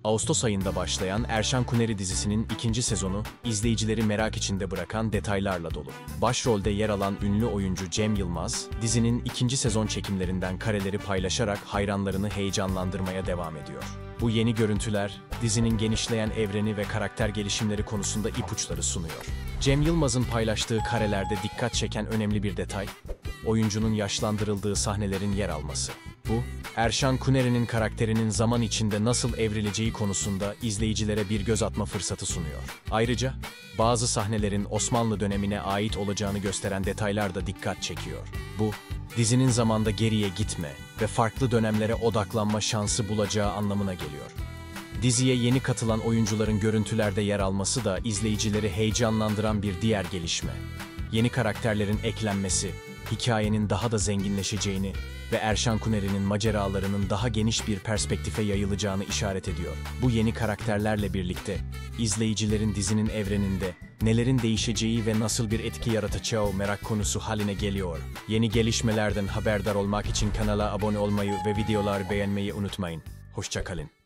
Ağustos ayında başlayan Erşan Kuneri dizisinin ikinci sezonu, izleyicileri merak içinde bırakan detaylarla dolu. Başrolde yer alan ünlü oyuncu Cem Yılmaz, dizinin ikinci sezon çekimlerinden kareleri paylaşarak hayranlarını heyecanlandırmaya devam ediyor. Bu yeni görüntüler, dizinin genişleyen evreni ve karakter gelişimleri konusunda ipuçları sunuyor. Cem Yılmaz'ın paylaştığı karelerde dikkat çeken önemli bir detay, oyuncunun yaşlandırıldığı sahnelerin yer alması. Bu, Erşan Kuneri'nin karakterinin zaman içinde nasıl evrileceği konusunda izleyicilere bir göz atma fırsatı sunuyor. Ayrıca, bazı sahnelerin Osmanlı dönemine ait olacağını gösteren detaylar da dikkat çekiyor. Bu, dizinin zamanda geriye gitme ve farklı dönemlere odaklanma şansı bulacağı anlamına geliyor. Diziye yeni katılan oyuncuların görüntülerde yer alması da izleyicileri heyecanlandıran bir diğer gelişme. Yeni karakterlerin eklenmesi, hikayenin daha da zenginleşeceğini ve Erşan Kuneri'nin maceralarının daha geniş bir perspektife yayılacağını işaret ediyor. Bu yeni karakterlerle birlikte izleyicilerin dizinin evreninde nelerin değişeceği ve nasıl bir etki yaratacağı merak konusu haline geliyor. Yeni gelişmelerden haberdar olmak için kanala abone olmayı ve videoları beğenmeyi unutmayın. Hoşça kalın.